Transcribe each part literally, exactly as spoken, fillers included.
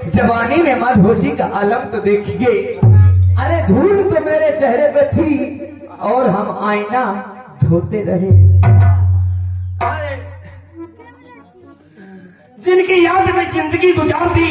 जवानी में मदहोशी का आलम तो देखिए। अरे धूल तो मेरे चेहरे पे थी और हम आईना धोते रहे। अरे जिनकी याद में जिंदगी गुजार दी,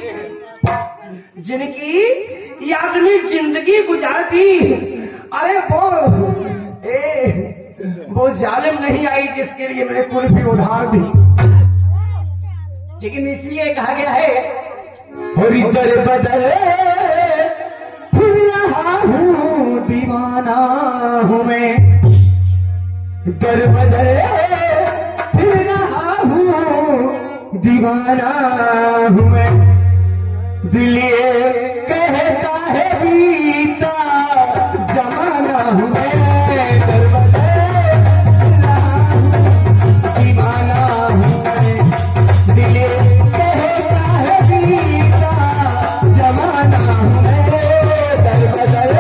जिनकी याद में जिंदगी गुजार दी, अरे वो ए, वो जालिम नहीं आई जिसके लिए मैंने कुल्फी उधार दी। लेकिन इसलिए कहा गया है और इधर बदल फिर रहा हूँ दीवाना हूँ मैं, इधर बदल फिर रहा हूँ दीवाना हूँ मैं। दिल ये कहता है बीता जमाना हूँ मैं, इधर बदल फिर रहा हूँ दीवाना हूँ मैं। दिल कहता है बीता जमाना हूँ मैं, इधर बदल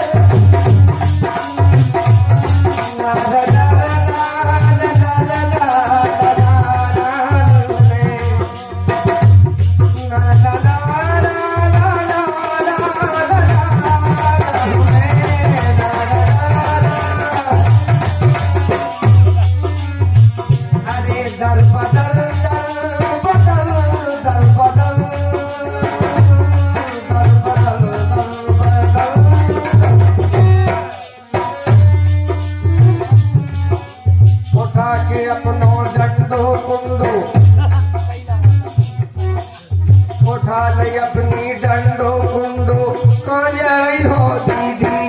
अपनी डंडो कुंडो काली हो दीदी,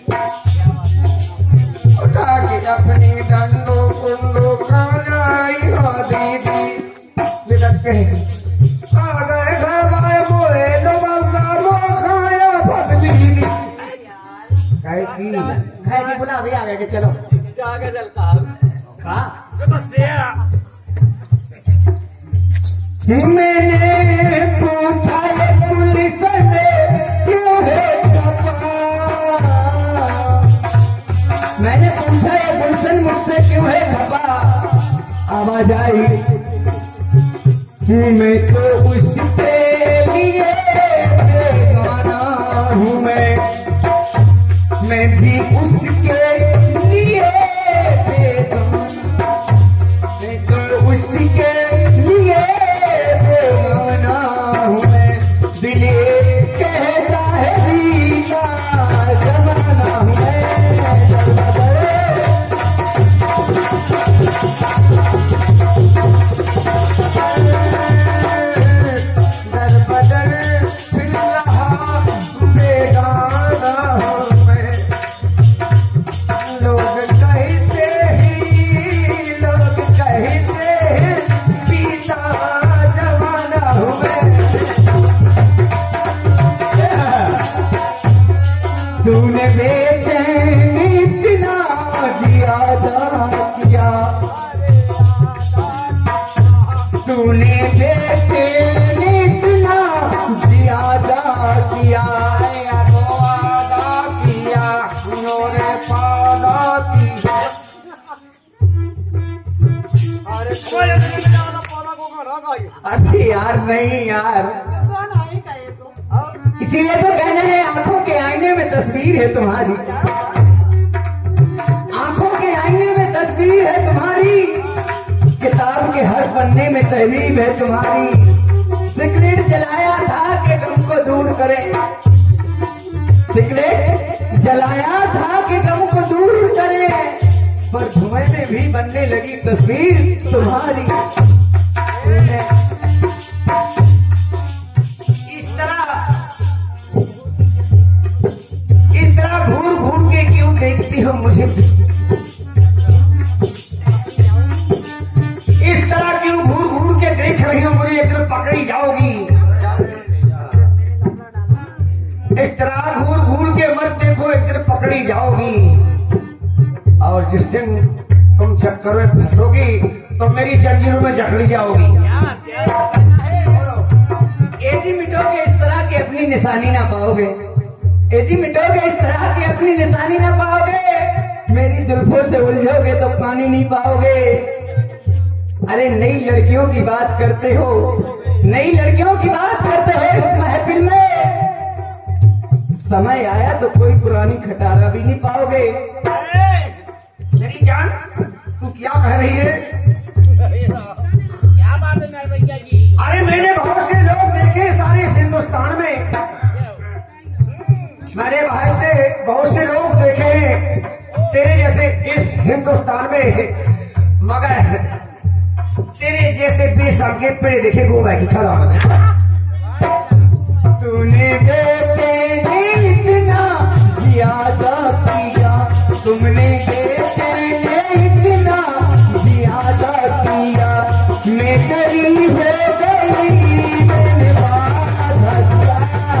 उठा के अपनी डंडो कुंडो काली हो दीदी। बिलक के आ गए घर आए मोए लो बाबा मो खाया बदली दी। खाए की खाए की बुला भैया आगे चलो आगे चल साहब खा तो बस शेर। मैंने पूछा है पुलिस ने क्यों है खपा, मैंने पूछा ये गुलशन मुझसे क्यों है खपा। आवाज आई मैं तो उसके लिए बेगाना हूँ मैं, मैं भी उसके लिए बेगाना, मैं तो उसके लिए दिल कहता है बीता जमाना हूँ मैं, दर बदर फिर रहा बेगाना हूँ मैं। लोग कहते ही लोग कहते हैं बीता जमाना हूँ मैं। तूने बेचैनी इतना ज्यादा किया, तूने बेचैनी इतना ज्यादा किया, वादा किया नोरे पादा किया। अरे कोई नहीं जाना पौधा को घर आ गई। अरे यार नहीं यार, इसीलिए तो कहना है आंखों के आईने में तस्वीर है तुम्हारी, आंखों के आईने में तस्वीर है तुम्हारी, किताब के हर पन्ने में तहरीर है तुम्हारी। सिगरेट जलाया था कि गम को दूर करे, सिगरेट जलाया था कि गम को दूर करे, पर धुएं में भी बनने लगी तस्वीर तुम्हारी। घूर घूर के क्यों देखती हो मुझे, इस तरह क्यों घूर घूर के देख रही हो मुझे, एक दिन पकड़ी जाओगी। इस तरह घूर घूर के मत देखो, एक दिन पकड़ी जाओगी। और जिस दिन तुम चक्कर में फंसोगी तो मेरी जंजीरों में जकड़ी जाओगी। एजी मिटोगे इस तरह की अपनी निशानी ना पाओगे, एजी मिटोगे इस तरह की अपनी निशानी ना पाओगे, मेरी जुल्फों से उलझोगे तो पानी नहीं पाओगे। अरे नई लड़कियों की बात करते हो, नई लड़कियों की बात करते हो, समय आया तो कोई पुरानी खटारा भी नहीं पाओगे। मेरी जान तू क्या कह रही है? क्या बात है भैया जी? अरे मैंने बहुत से लोग देखे सारे इस हिंदुस्तान में, मैंने भाई से बहुत से लोग देखे हैं तेरे जैसे इस हिंदुस्तान में, मगर तेरे जैसे बेशर्म के पेड़ देखे गोवा की खड़ा। तूने बेटे ने इतना ज्यादा किया, तुमने बेटे ने इतना ज्यादा किया, मैं गरीब हो गई, मैंने बाधा किया,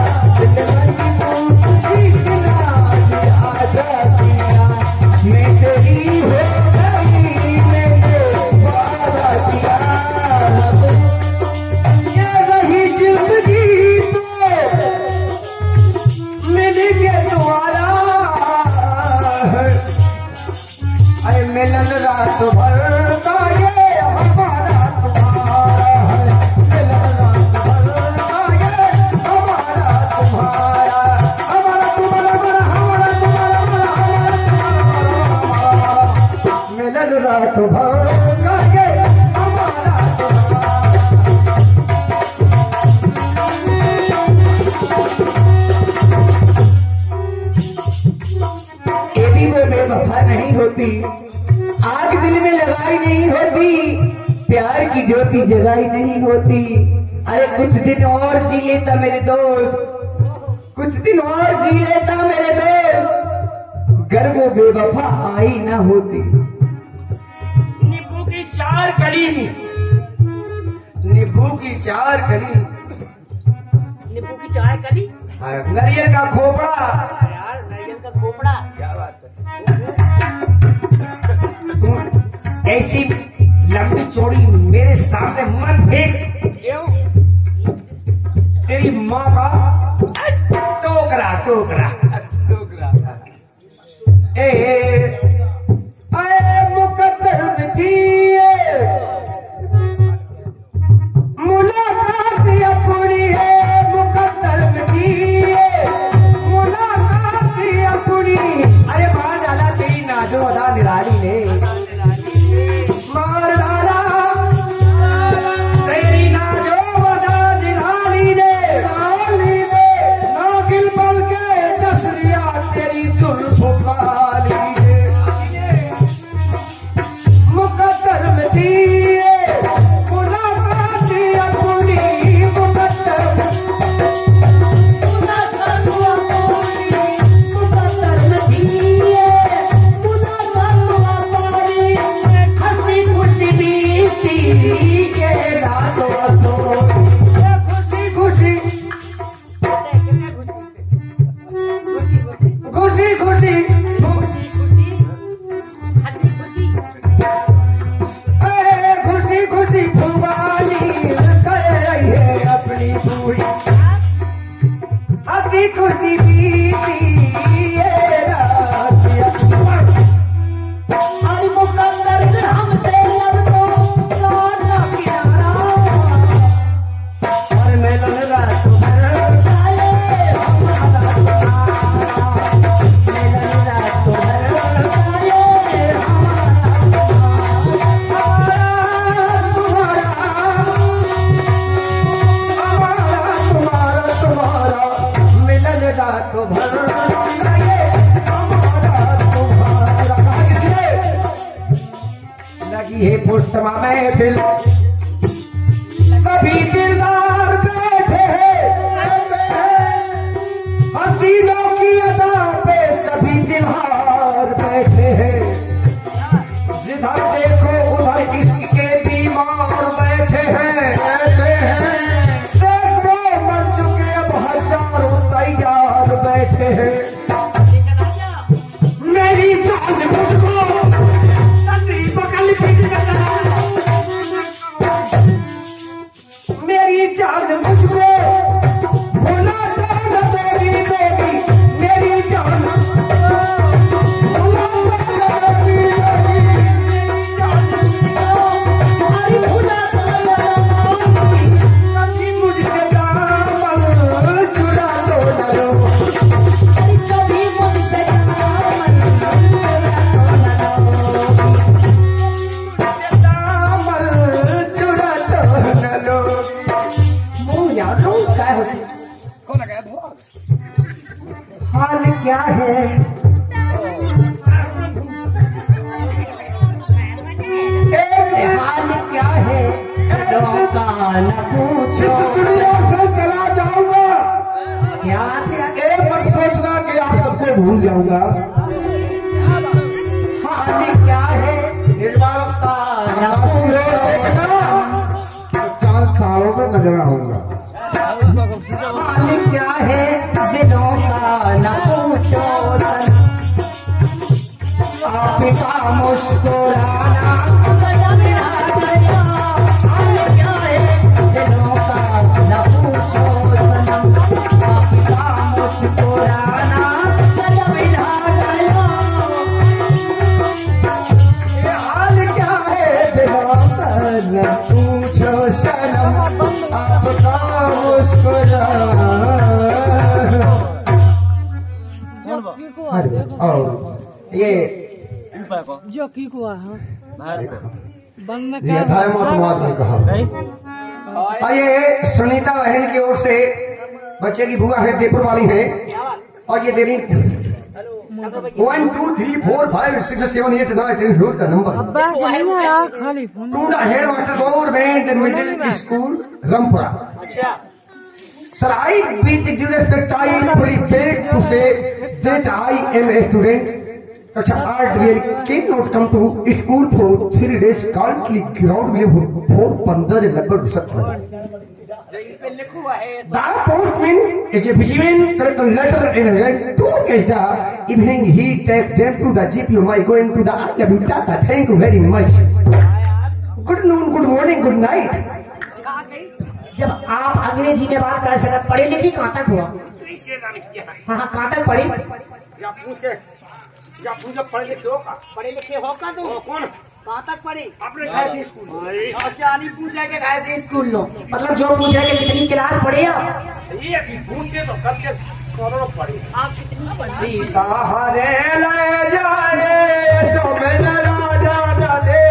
इतना ज्यादा किया, मैं गरीब हो गई, मैंने बाधा किया। ये रही जिंदगी मिल के तुम्हारा, अरे मिलन रात भर का ये हमारा तुम्हारा है, मिलन रात भर का ये हमारा तुम्हारा, हमारा तुम्हारा हमारा हमारा तुम्हारा हमारा, मिलन रात भर का ये हमारा तुम्हारा। वो बेवफा नहीं होती, आग दिल में लगाई नहीं होती, प्यार की ज्योति जगाई नहीं होती। अरे कुछ दिन और जी लेता मेरे दोस्त, कुछ दिन और जी लेता मेरे दोस्त, गर वो बेवफा आई ना होती। नींबू की चार कली, नींबू की चार कली, नींबू की चाय कली, नारियल का खोपड़ा, यार नारियल का खोपड़ा। क्या बात है? तू ऐसी लंबी चौड़ी मेरे सामने मत फेंक, क्यों? तेरी माँ का टोकरा टोकरा टोकरा। ए, ए, अरे मुकद्दर में थी मुलाकात अपनी है, मुकद्दर में थी मुलाकात अपनी। अरे मार डाला तेरी नाजो अदा निराली ने, मार डाला तेरी नाजो अदा निराली ने, निराली ने नागिल बन के दस लिया तेरी जुल्फ काली ने। मुकद्दर में थी मुलाकात अपनी, मुकद्दर मुलाकात अपनी, मुकद्दर में थी मुलाकात अपनी, हंसी खुशी बीती ये रातों तो, खुशी खुशी कितने खुशी खुशी खुशी खुशी खुशी खुशी खुशी हंसी खुशी। अरे खुशी खुशी फुलवानी कर रही है अपनी पूरी, हंसी खुशी बीती ये रात। अरे मुकद्दर ने हमसे लब को लौटा किनारा, और मिलन रात भर जाए हमारा तुम्हारा, मिलन रात भर जाए हमारा तुम्हारा, हमारा तुम्हारा, मिलन रात भर जाए हमारा तुम्हारा। कहा किसी ने लगी है पुष्टमा महफिल, सभी दिलदार बैठे हैं, हसीनों की अदा पे सभी दिलहार बैठे हैं, जिधर देखो उधर इसके बीमार बैठे हैं, बैठे हैं, सैकड़ों मर चुके अब हजारों तैयार बैठे हैं। मेरी जान मुझको तंदरी पकड़ ली, जान लो क्या हो कौन है वो हाल क्या है हाल क्या है का न पूछो इस दुनिया से चला जाऊंगा क्या ये मत सोचना कि आप सबको भूल जाऊंगा। हाल क्या है का न पूछो चार सालों में नजर आऊंगा। हाल क्या है दिलों का न पूछो आपका मुस्कुराना हाल क्या है दिलों का न पूछो सनम आपका मुस्कुराना कदम ढा गया ये हाल क्या है दिलों का न पूछो सनम आपका मुस्कुराना अरे और ये जो की हुआ है ये था मोहम्मद ने कहा। आइए सुनीता बहन की ओर से बच्चे की बुआ है देपुर वाली है और ये दे रही one two three four five six seven eight nine ten road का नंबर अब्बा नहीं है यार खाली फोन टूडा head master government and middle school Rampura. Sir, I with due respect, I fully fail to say that I am a student. अच्छा, I really cannot come to school for three days. Currently, ground में four पंद्रह लगभग सकता है. The postman is a vigilant collect a letter and a to catch the evening. He takes them to the G P O. I going to the I love you, Tata. Thank you very much. Good noon, good morning, good night. जब आप अंग्रेजी में बात कर सकते पढ़े लिखे कहाँ तक हुआ हाँ हाँ कहाँ तक पढ़े या पूछ के या पूछ के पढ़े लिखे हो का पढ़े लिखे हो का तो कौन कहाँ तक पढ़े अपने घर से स्कूल अच्छा नहीं पूछा कि कहाँ से स्कूल लो मतलब जो पूछा कि कितनी क्लास पढ़े आप ये ऐसी पूछते तो कब के करोड़ों पढ़े आप कितनी पढ़े सीता हरे ले जाए सो में राजा दे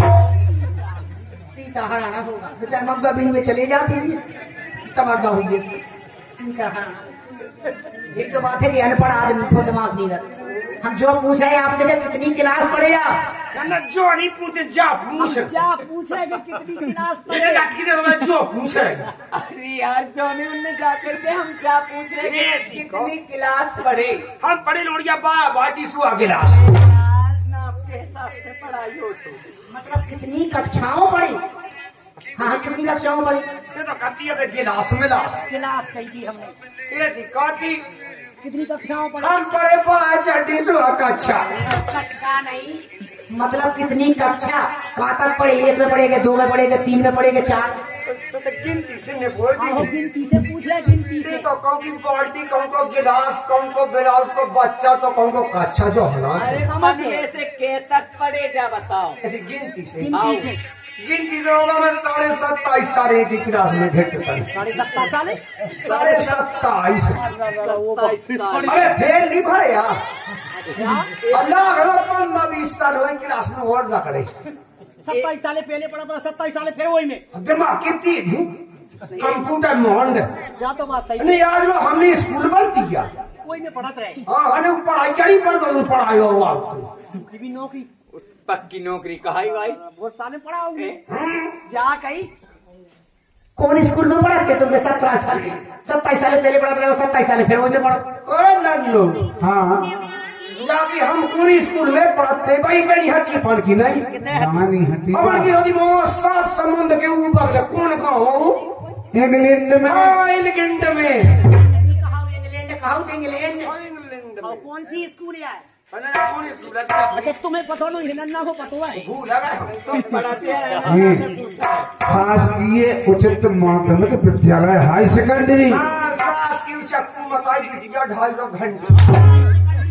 सीता हराना होगा तो चाहे मग्गा बिन में चले जाती है तबागा होगी सीता हराना एक तो बात है कि अनपढ़ आदमी को दिमाग नहीं रहता हम जो पूछ रहे हैं आपसे कि कितनी क्लास पढ़े आप ना जो नहीं पूछते जा पूछ क्या पूछा है कि कितनी क्लास ये पढ़े लाठी दे दो जो पूछ रहे अरे यार जो नहीं उनने जा करके हम क्या पूछ रहे हैं ऐसी कि कितनी क्लास पढ़े हम पढ़े लोड़िया बा बाटी सुआ गिलास ना आपके हिसाब से पढ़ाई हो तो मतलब कितनी कक्षाओं पढ़ी हाँ कितनी कक्षाओं पढ़ी ये तो कहती है गिलास मिलास क्लास कही थी हमने ये थी कहती कितनी कक्षाओं पढ़े हम पढ़े पाँच अड्डी सुआ कक्षा कक्षा नहीं मतलब कितनी कक्षा कहाँ तक पढ़े एक में पढ़ेगा दो में पढ़ेगा तीन में पढ़ेगा चार तो गिनती से ने बोल आहो दी गिनती से पूछ रहे गिनती ये से तो कौन की बाल्टी कौन को गिलास कौन को बिलास को बच्चा तो कौन को कक्षा जो होना अरे हम से के तक पढ़ेगा बताओ ऐसी गिनती से गिनती से गिनती से होगा मैं साढ़े सत्ताईस साल की क्लास में घट साढ़े सत्तर साल साढ़े सत्ताईस अरे अरे फेल नहीं भरे यार अल्लाह अगर पंद्रह बीस साल हुए क्लास में और ना करे सत्ताईस साल पहले पढ़ा तो सत्ताईस साल फिर वही में दिमाग कितनी थी कंप्यूटर मोहन जा तो बात सही नहीं आज लोग हमने स्कूल बंद किया वही में पढ़त रहे हाँ हमें पढ़ाई क्या नहीं पढ़ता हूँ पढ़ाई हो आप ये भी नौकरी उस पक्की नौकरी कहाई भाई बहुत साल पढ़ा होंगे जा कहीं कौन स्कूल में पढ़ाते तुमने सत्रह साल के सत्ताईस साल पहले पढ़ा था सत्ताईस साल फिर वही में पढ़ा लोग हाँ जाके हम पूरी स्कूल में पढ़ते भाई बड़ी हड्डी पढ़ की नहीं रानी हड्डी हमारे की होती मोह सात समुद्र के ऊपर कौन का हो इंग्लैंड में हाँ इंग्लैंड में कहा इंग्लैंड कहा इंग्लैंड इंग्लैंड और कौन सी स्कूल है कौन स्कूल है अच्छा तुम्हें पता नहीं हिलन्ना को पता है भूल है तो पढ़ाते हैं हम्म। शासकीय उच्च माध्यमिक विद्यालय हाई सेकेंडरी हाँ सास की चक्कू मकाई बिटिया ढाई सौ घंटे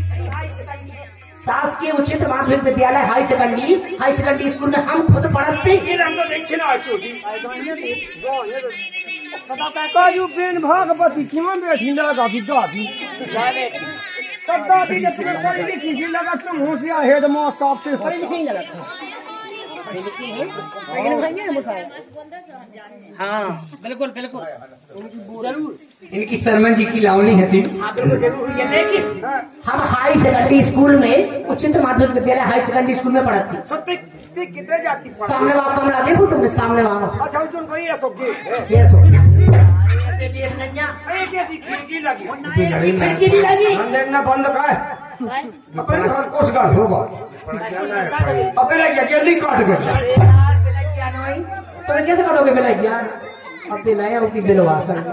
शासकीय उच्चतर माध्यमिक विद्यालय high secondary high secondary school में हम खुद पढ़ते ये हम तो देखिए ना चोटी काजू बेन भागवती क्यों बैठी लगा की दादी तब दादी ने तुम्हें पढ़ी लिखी सी लगा तुम होशियार हेड मास्टर साहब से पढ़ी लिखी लगा हाँ बिल्कुल बिल्कुल जरूर। इनकी शर्मन जी की लावनी है थी। हाँ बिल्कुल जरूर। ये देखिए हम हाई सेकेंडरी स्कूल में उच्चतर माध्यमिक विद्यालय हाई सेकेंडरी स्कूल में पढ़ती। सत्य कितने जाती सामने वाला कमरा देखो तुमने सामने वाला। अच्छा उन कोई ऐसा ये सो एक ऐसी खिड़की लगी खिड़की भी लगी। देखना बंद का है अपने घर कोस गाल होगा अपने लग गया काट गया तो कैसे करोगे बेला ज्ञान अब दिलाए और की दिलवा सर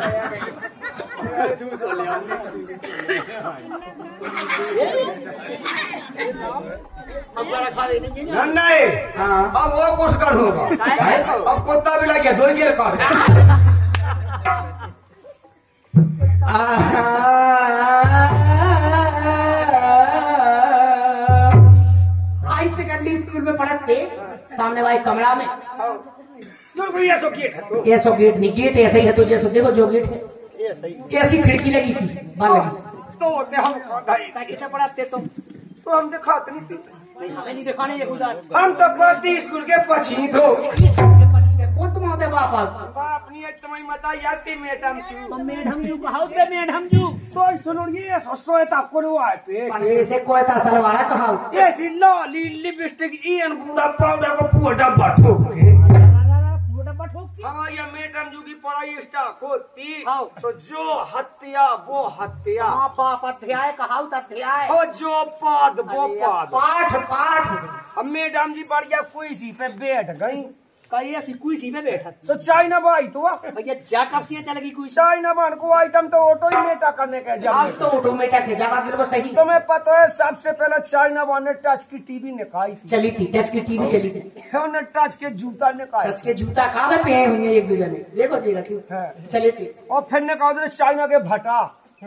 नहीं अब वो कोस गाल होगा अब कुत्ता भी लग गया दो गिर काट हाई सेकेंडरी स्कूल में पढ़ते सामने वाले कमरा में कोई ऐसा गेट है तो ऐसा गेट नहीं गेट ऐसा ही है तो जैसे देखो जो गेट है ऐसी खिड़की लगी थी बाहर लगी तो होते हम कैसे पढ़ाते तुम तो हम दिखाते नहीं थे नहीं हमें नहीं दिखाने ये उधर हम तो पढ़ती स्कूल के पछी थो कौन तुम होते बापा बाप नहीं है तुम्हें मता याती मैडम छू मैडम यू कहावते मैडम यू तो सुनो ये ससुए ता कोलो आए पे ऐसे कोई ता सलवार कहा ये सी लाली लिपस्टिक ईन बूदा पाउडर को पूरा बठो के हमारी मैडम जू की पढ़ाई स्टार्ट होती तो जो हत्या वो हत्या पाप अध्याय कहावत अध्याय और जो पाद वो पाद पाठ पाठ अब मैडम जी बढ़िया कोई सी पे बैठ गई कई ऐसी कुर्सी में बैठा तो चाइना बाई तो भैया जा कब से चलेगी कुर्सी चाइना बान को आइटम तो ऑटो ही मेटा करने के आज जब तो ऑटोमेटिक है जवाब बिल्कुल सही तुम्हें पता है सबसे पहले चाइना बान ने टच की टीवी निकाली थी चली थी टच की टीवी चली थी उन्होंने टच के जूता निकाले टच के जूता कहाँ में पहने होंगे एक दूसरे ने देखो जी रखी है चली थी और फिर ने कहा चाइना के भटा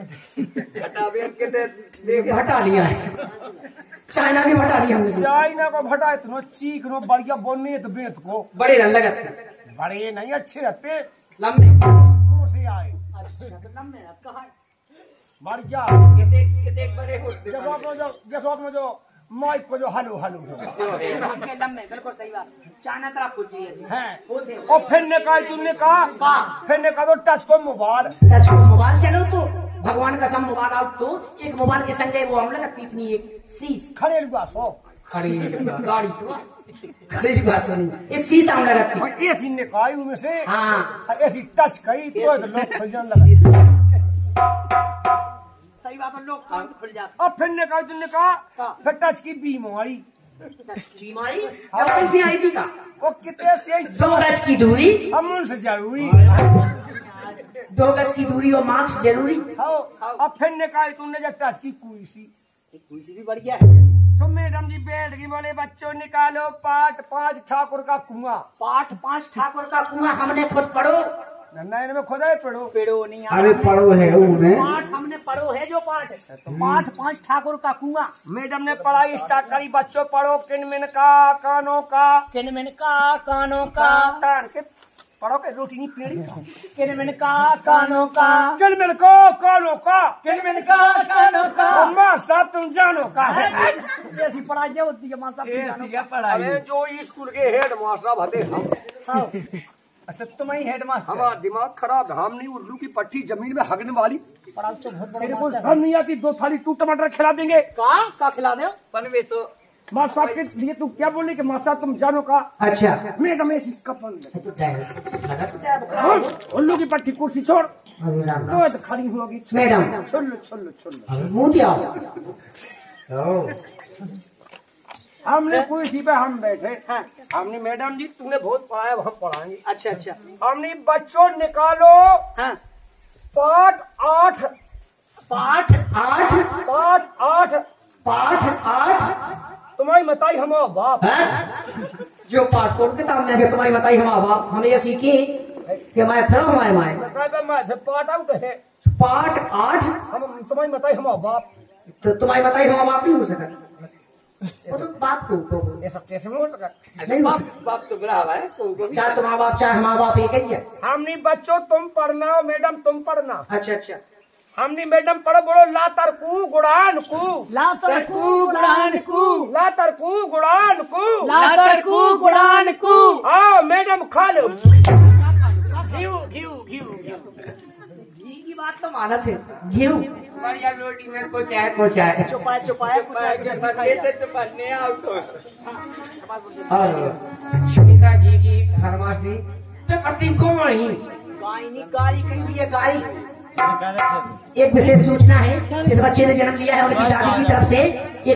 भटा लिया है चाइना की भटा लिया हमने चाइना को भटा इतना चीख नो बढ़िया बोलने तो बेत को बड़े रन लगते बड़े नहीं अच्छे रहते लंबे कौन से आए लंबे कहा बढ़िया ये देख ये देख बड़े होते जैसा में जो जैसा में जो माइक को जो हलो हलो लंबे बिल्कुल सही बात चाइना तरफ कुछ है और फिर ने कहा तुमने कहा फिर ने कहा तो टच को मोबाइल टच को मोबाइल चलो तो भगवान का सब मोबाइल आओ तो एक मोबाइल के संग वो हम लगती इतनी एक शीश खड़े लुआ सो खड़ी गाड़ी तो खड़ी बात नहीं एक शीश हम लगती और ऐसी ने कहा उनमें से हाँ ऐसी टच करी तो लोग खुल जाने लगे सही बात है लोग कान खुल जाते और फिर ने कहा तुमने कहा फिर टच की बीमारी बीमारी जब कैसी आई थी का वो कितने से दो गज की दूरी हम उनसे जरूरी दो गज की दूरी और मास्क जरूरी अब फिर ने कहा तुमने जब टच की कुर्सी कुर्सी भी बढ़िया है तो मैडम जी बैठ गई बोले बच्चों निकालो पाठ पांच ठाकुर का कुआं पाठ पांच ठाकुर का कुआं हमने खुद पढ़ो नन्ना में खुदा पढ़ो पेड़ो नहीं अरे पढ़ो है उन्हें पाठ हमने पढ़ो है जो पाठ तो पाठ पांच ठाकुर का कुआं मैडम ने पढ़ाई स्टार्ट करी बच्चों पढ़ो किनमिन का कानों का किनमिन का कानों का तार के पढ़ो के रोटी नहीं पीड़ी किनमिन का कानों का किनमिन को कानों का किनमिन का कानों का अम्मा साहब तुम जानो का है ऐसी पढ़ाई होती है मां साहब पढ़ाई जो स्कूल के हेड मास्टर भते हम अच्छा तुम्हारी हेड मास्टर हमारा दिमाग खराब है हम नहीं उर्दू की पट्टी जमीन में हगने वाली पढ़ाई तो बहुत तेरे को समझ नहीं आती दो थाली तू टमाटर खिला देंगे का का खिला दो पनवेशो माँ साहब के लिए तू क्या बोले कि माँ साहब तुम जानो का अच्छा मैडम ऐसी कपल मैडम उल्लू की पट्टी कुर्सी छोड़ तो खड़ी होगी छोड़ लो छोड़ लो छोड़ लो मुंह दिया हमने कुर्सी पे हम बैठे हाँ। हमने मैडम जी तुमने बहुत पढ़ाया हम पढ़ाएंगे अच्छा अच्छा हमने बच्चों निकालो हाँ पाठ आठ पाठ आठ पाठ आठ पाठ आठ तुम्हारी बताई हम बाप है? जो पाठ तोड़ के सामने है तुम्हारी बताई हम बाप हम ये सीखे कि मैं फिर हमारे माए पाठ आउट है पाठ आठ हम तुम्हारी बताई हम बाप तो तुम्हारी बताई हम बाप नहीं हो सका वो तो बाप को ये सब कैसे हो सका नहीं हो बाप बाप तो बड़ा है चाहे तुम्हारा बाप चाहे हमारा बाप एक ही है हमने बच्चों तुम पढ़ना मैडम तुम पढ़ना अच्छा अच्छा हमने मैडम पढ़ो बोलो ला तरकू गुड़ान कू ला तरकू गुड़ान कू ला तरकू गुड़ान कू ला तरकू गुड़ान कू। हाँ मैडम खा लो घीव घीव घीव घी की बात तो माना थे घी बढ़िया रोटी में कोचाए कोचाए चुपाया चुपाया कुछ और सुनीता जी की फरमाइश थी तो कति को वही गाय नहीं गाड़ी कहीं भी है गाड़ी। एक विशेष सूचना है जिस बच्चे ने जन्म लिया है उनकी दादी की तरफ से